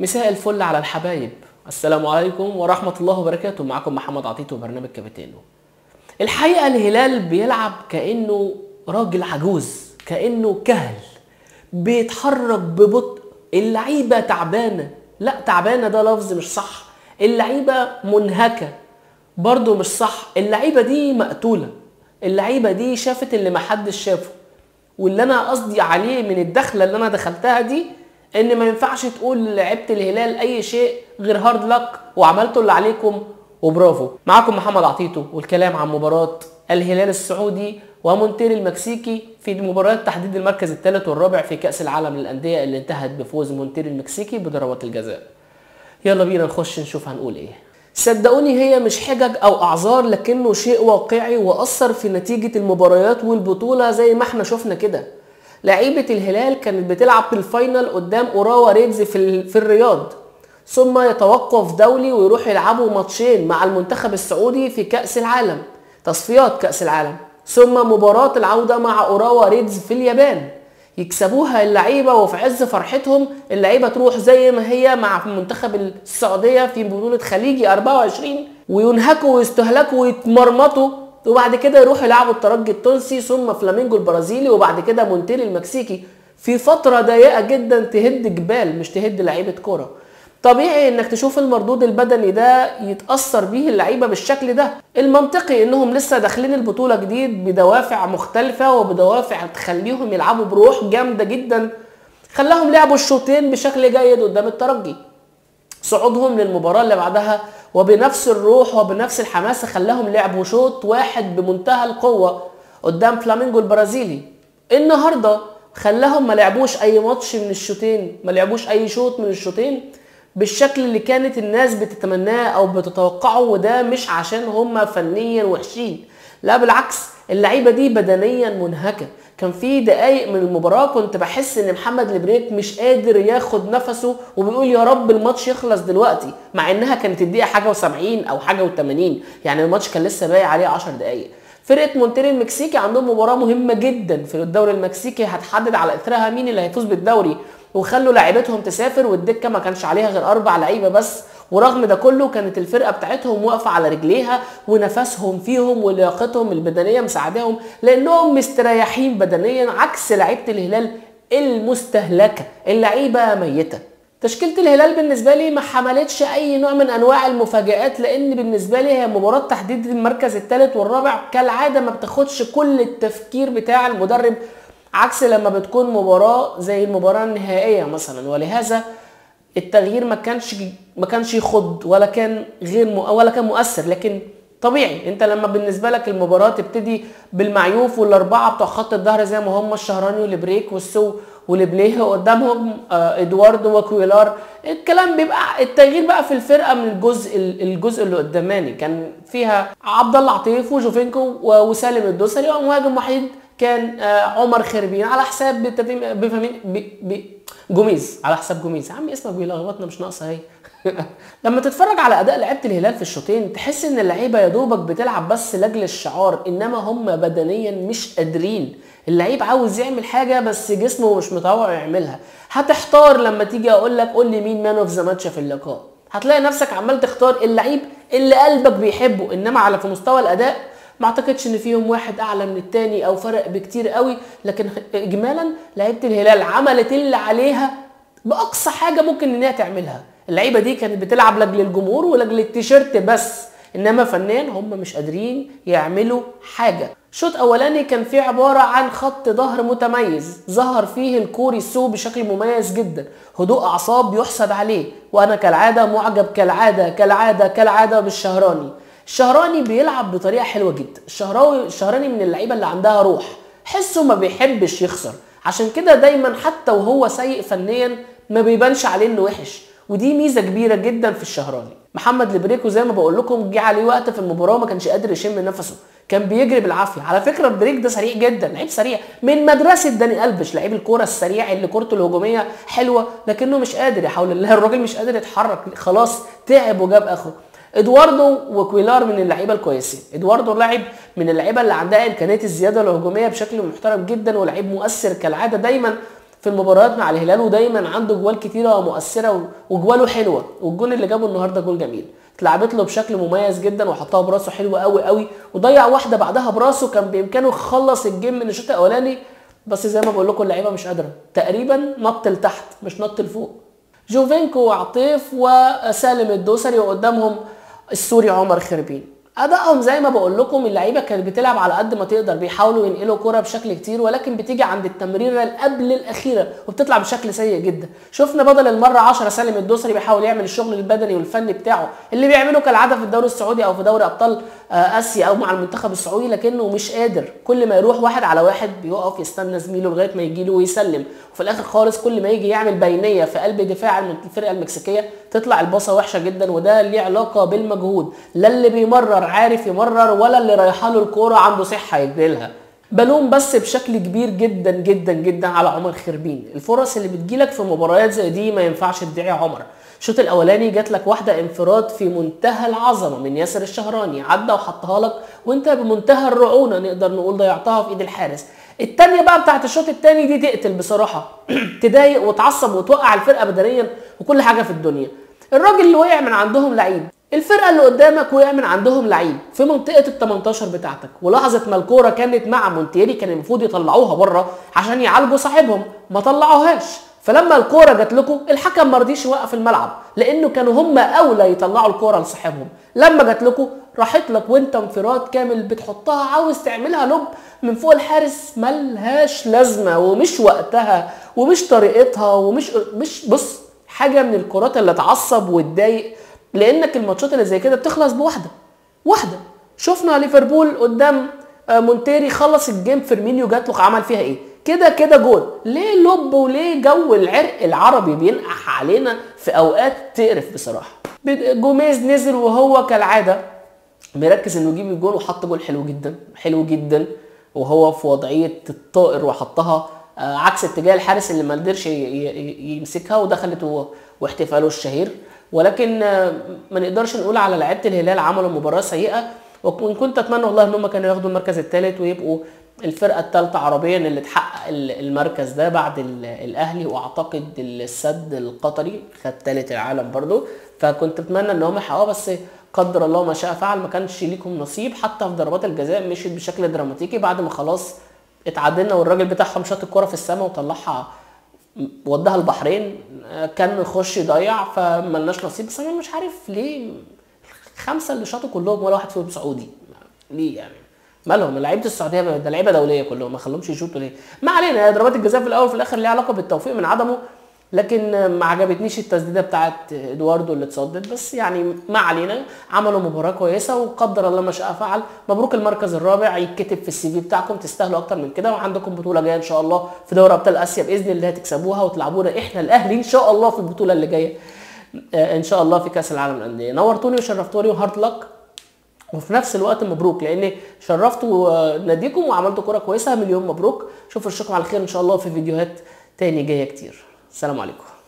مساء الفل على الحبايب. السلام عليكم ورحمة الله وبركاته. معكم محمد عطيتو وبرنامج كابتنو. الحقيقة الهلال بيلعب كأنه راجل عجوز، كأنه كهل بيتحرك ببطء. اللعيبة تعبانة، لا تعبانة ده لفظ مش صح، اللعيبة منهكة برضو مش صح. اللعيبة دي مقتولة، اللعيبة دي شافت اللي محدش شافه. واللي انا قصدي عليه من الدخلة اللي انا دخلتها دي ان ما ينفعش تقول لعبت الهلال اي شيء غير هارد لك وعملتوا اللي عليكم وبرافو. معكم محمد عطيتو والكلام عن مباراة الهلال السعودي ومونتير المكسيكي في مباراة تحديد المركز الثالث والرابع في كأس العالم للأندية اللي انتهت بفوز مونتير المكسيكي بضربات الجزاء. يلا بينا نخش نشوف هنقول ايه. صدقوني هي مش حجج او اعذار، لكنه شيء واقعي واثر في نتيجة المباريات والبطولة زي ما احنا شفنا كده. لعيبة الهلال كانت بتلعب في الفاينل قدام اوراوا ريدز في الرياض، ثم يتوقف دولي ويروح يلعبوا ماتشين مع المنتخب السعودي في كأس العالم، تصفيات كأس العالم، ثم مباراة العودة مع اوراوا ريدز في اليابان يكسبوها اللعيبة، وفي عز فرحتهم اللعيبة تروح زي ما هي مع منتخب السعودية في بطولة خليجي 24 وينهكوا ويستهلكوا ويتمرمطوا، وبعد كده يروحوا يلعبوا الترجي التونسي ثم فلامينجو البرازيلي وبعد كده مونتير المكسيكي في فترة ضيقة جدا تهد جبال مش تهد لعيبة كورة. طبيعي انك تشوف المردود البدني ده يتأثر بيه اللعيبة بالشكل ده. المنطقي انهم لسه داخلين البطولة جديد بدوافع مختلفة وبدوافع تخليهم يلعبوا بروح جامدة جدا. خلاهم لعبوا الشوطين بشكل جيد قدام الترجي، صعودهم للمباراة اللي بعدها وبنفس الروح وبنفس الحماسة خلاهم لعبوا شوط واحد بمنتهى القوة قدام فلامينجو البرازيلي. النهاردة خلاهم ما لعبوش اي ماتش من الشوطين، ما لعبوش اي شوط من الشوطين بالشكل اللي كانت الناس بتتمناه او بتتوقعه، وده مش عشان هم فنيا وحشين، لا بالعكس اللعيبه دي بدنيا منهكه. كان في دقايق من المباراه كنت بحس ان محمد البريك مش قادر ياخد نفسه وبيقول يا رب الماتش يخلص دلوقتي، مع انها كانت الدقيقه حاجه و70 او حاجه و80، يعني الماتش كان لسه باقي عليه 10 دقايق. فرقه مونتير المكسيكي عندهم مباراه مهمه جدا في الدوري المكسيكي هتحدد على اثرها مين اللي هيفوز بالدوري، وخلوا لاعيبتهم تسافر والدكه ما كانش عليها غير 4 لعيبه بس، ورغم ده كله كانت الفرقه بتاعتهم واقفه على رجليها ونفسهم فيهم ولياقتهم البدنيه مساعداهم لانهم مستريحين بدنيا، عكس لعيبه الهلال المستهلكه اللعيبه ميته. تشكيله الهلال بالنسبه لي ما حملتش اي نوع من انواع المفاجآت، لان بالنسبه لي هي مباراه تحديد المركز الثالث والرابع كالعاده ما بتاخدش كل التفكير بتاع المدرب، عكس لما بتكون مباراة زي المباراة النهائية مثلا. ولهذا التغيير ما كانش يخض ولا كان ولا كان مؤثر. لكن طبيعي انت لما بالنسبة لك المباراة تبتدي بالمعيوف والاربعة بتوع خط الظهر زي ما هم الشهراني والبريك والسو والبليه قدامهم ادواردو وكويلار، الكلام بيبقى التغيير بقى في الفرقة من الجزء اللي قداماني كان فيها عبد الله عطيف وجوفينكو وسالم الدوسري، ومهاجم وحيد كان عمر خربين على حساب جوميز، على حساب جوميز. يا عم اسمك بيلخبطنا مش ناقصه اهي. لما تتفرج على اداء لعيبه الهلال في الشوطين تحس ان اللعيبه يا دوبك بتلعب بس لاجل الشعار، انما هم بدنيا مش قادرين. اللعيب عاوز يعمل حاجه بس جسمه مش متوقع يعملها. هتحتار لما تيجي اقول لك قول لي مين مان اوف ذا ماتش في اللقاء، هتلاقي نفسك عمال تختار اللعيب اللي قلبك بيحبه، انما على في مستوى الاداء ما اعتقدش ان فيهم واحد اعلى من التاني او فرق بكتير قوي. لكن اجمالا لعيبه الهلال عملت اللي عليها باقصى حاجه ممكن ان هي تعملها. اللعيبه دي كانت بتلعب لاجل الجمهور ولاجل التيشيرت بس، انما فنيا هم مش قادرين يعملوا حاجه. شوط اولاني كان فيه عباره عن خط ظهر متميز ظهر فيه الكوري سو بشكل مميز جدا، هدوء اعصاب يحسد عليه، وانا كالعاده معجب كالعاده بالشهراني. الشهراني بيلعب بطريقه حلوه جدا. الشهراني من اللعيبه اللي عندها روح، حسه ما بيحبش يخسر، عشان كده دايما حتى وهو سيء فنيا ما بيبانش عليه انه وحش، ودي ميزه كبيره جدا في الشهراني. محمد البريكو زي ما بقول لكم جه عليه وقت في المباراه ما كانش قادر يشم نفسه، كان بيجري بالعافيه. على فكره البريك ده سريع جدا، لعيب سريع من مدرسه داني ألفيش، لعيب الكوره السريع اللي كورته الهجوميه حلوه لكنه مش قادر، يحاول الله الراجل مش قادر يتحرك، خلاص تعب وجاب اخره. ادواردو وكويلار من اللعيبه الكويسين. ادواردو لاعب من اللعيبه اللي عندها امكانيات الزياده الهجوميه بشكل محترم جدا، ولاعيب مؤثر كالعاده دايما في المباريات مع الهلال، ودايما عنده جوال كتيره ومؤثره وجواله حلوه، والجون اللي جابه النهارده جول جميل، اتلعبت له بشكل مميز جدا وحطها براسه حلوه قوي قوي، وضيع واحده بعدها براسه كان بامكانه يخلص الجيم من الشوط الاولاني، بس زي ما بقول لكم اللعيبه مش قادره، تقريبا نط لتحت مش نط لفوق. جوفينكو وعطيف وسالم الدوسري، وقدامهم السوري عمر خربين. ادائهم زي ما بقول لكم اللعيبه كانت بتلعب على قد ما تقدر، بيحاولوا ينقلوا كرة بشكل كتير، ولكن بتيجي عند التمريره اللي قبل الاخيره وبتطلع بشكل سيء جدا. شفنا بدل المره 10 سالم الدوسري بيحاول يعمل الشغل البدني والفني بتاعه اللي بيعمله كالعاده في الدوري السعودي او في دوري ابطال اسيا او مع المنتخب السعودي، لكنه مش قادر. كل ما يروح واحد على واحد بيقف يستنى زميله لغايه ما يجي له ويسلم، وفي الاخر خالص كل ما يجي يعمل بينيه في قلب دفاع الفرقه المكسيكيه تطلع الباصه وحشه جدا. وده ليه علاقه بالمجهود، لا اللي بيمرر عارف يمرر ولا اللي رايحه له الكوره عنده صحه يجري لها. بلوم بس بشكل كبير جدا جدا جدا على عمر خربين. الفرص اللي بتجيلك في مباريات زي دي ما ينفعش تدعي عمر. الشوط الاولاني جات لك واحده انفراد في منتهى العظمه من ياسر الشهراني، عدى وحطها لك وانت بمنتهى الرعونه نقدر نقول ضيعتها في ايد الحارس. الثانيه بقى بتاعت الشوط الثاني دي تقتل بصراحه تضايق وتعصب وتوقع الفرقه بدنيا وكل حاجه في الدنيا. الراجل اللي وقع من عندهم لعيب، الفرقه اللي قدامك وقع من عندهم لعيب في منطقه ال18 بتاعتك، ولحظه ما الكوره كانت مع مونتيري كان المفروض يطلعوها بره عشان يعالجوا صاحبهم، ما طلعوهاش. فلما الكوره جات لكم الحكم ما رضيش يوقف الملعب لانه كانوا هم اولى يطلعوا الكوره لصاحبهم. لما جات لكم راحت لك وانت انفراد كامل بتحطها عاوز تعملها لوب من فوق الحارس، ملهاش لازمه ومش وقتها ومش طريقتها ومش بص حاجه من الكرات اللي تعصب وتضايق، لانك الماتشات اللي زي كده بتخلص بواحده. شفنا ليفربول قدام مونتيري خلص الجيم، فيرمينيو جات له عمل فيها ايه؟ كده جول. ليه لوب وليه جو العرق العربي بينقح علينا في اوقات تقرف بصراحه. جوميز نزل وهو كالعاده مركز انه يجيب الجول، وحط جول حلو جدا وهو في وضعيه الطائر وحطها عكس اتجاه الحارس اللي ما قدرش يمسكها ودخلت واحتفاله الشهير. ولكن ما نقدرش نقول على لعيبه الهلال عملوا مباراه سيئه، وان كنت اتمنى والله ان هم كانوا ياخدوا المركز الثالث ويبقوا الفرقه الثالثه عربيا اللي تحقق المركز ده بعد الاهلي، واعتقد السد القطري خد ثالث العالم برضو، فكنت اتمنى ان هم يحققوا، بس قدر الله ما شاء فعل، ما كانش ليكم نصيب. حتى في ضربات الجزاء مشيت بشكل دراماتيكي بعد ما خلاص اتعادلنا والراجل بتاعهم شاط الكره في السماء وطلعها ودها البحرين، كان يخش يضيع فملناش نصيب. بس انا مش عارف ليه الخمسه اللي شاطوا كلهم ولا واحد فيهم سعودي، ليه يعني؟ مالهم لعيبه السعوديه؟ ده لعيبه دوليه كلهم، ما خلوهمش يشوطوا ليه؟ ما علينا، ضربات الجزاء في الاول وفي الاخر ليها علاقه بالتوفيق من عدمه، لكن ما عجبتنيش التسديده بتاعت ادواردو اللي اتصدت، بس يعني ما علينا. عملوا مباراه كويسه وقدر الله ما شاء فعل. مبروك المركز الرابع، يتكتب في السي في بتاعكم، تستاهلوا اكتر من كده، وعندكم بطوله جايه ان شاء الله في دوري ابطال اسيا باذن الله هتكسبوها وتلعبونا احنا الاهلي ان شاء الله في البطوله اللي جايه ان شاء الله في كاس العالم للانديه. نورتوني وشرفتوني وهارد لك، وفي نفس الوقت مبروك لان شرفتوا ناديكم وعملتوا كوره كويسه. مليون مبروك، اشوفكم على خير ان شاء الله في فيديوهات تاني جايه كتير. السلام عليكم.